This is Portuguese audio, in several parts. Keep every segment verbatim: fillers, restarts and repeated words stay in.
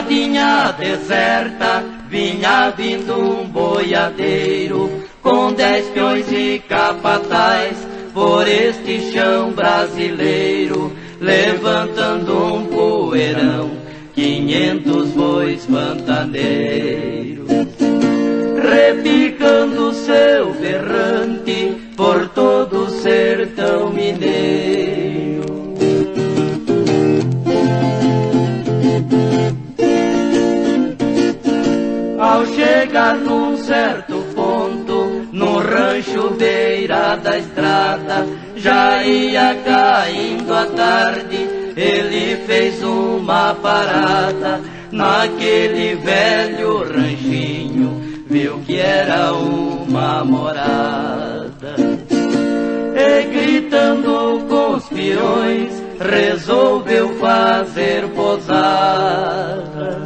estradinha deserta, vinha vindo um boiadeiro, com dez peões e capataz, por este chão brasileiro, levantando um poeirão, quinhentos bois pantaneiros, repicando seu berrante por todo o sertão mineiro. Ao chegar num certo ponto, no rancho beira da estrada, já ia caindo a tarde, ele fez uma parada naquele velho ranchinho, viu que era uma morada, e gritando com os peões, resolveu fazer posada.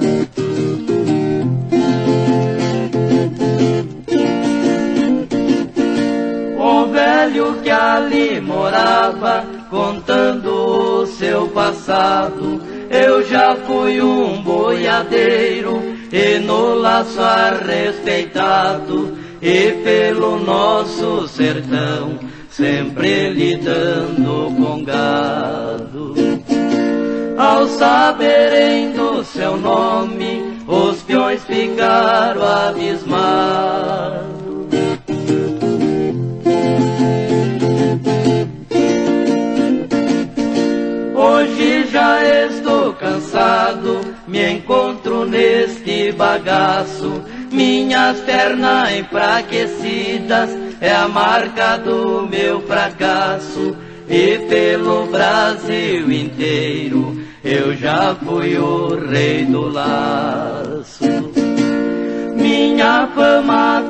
O velho que ali morava, contando o seu passado, eu já fui um boiadeiro, e no laço respeitado, e pelo nosso sertão, sempre lidando com gado. Ao saberem do seu nome, os peões ficaram abismados. Hoje já estou cansado, me encontro neste bagaço, minhas pernas enfraquecidas é a marca do meu fracasso, e pelo Brasil inteiro eu já fui o rei do laço. Minha fama